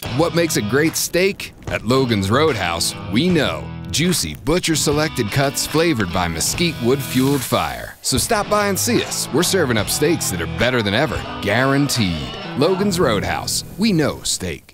What makes a great steak? At Logan's Roadhouse, we know. Juicy, butcher-selected cuts flavored by mesquite wood-fueled fire. So stop by and see us. We're serving up steaks that are better than ever, guaranteed. Logan's Roadhouse, we know steak.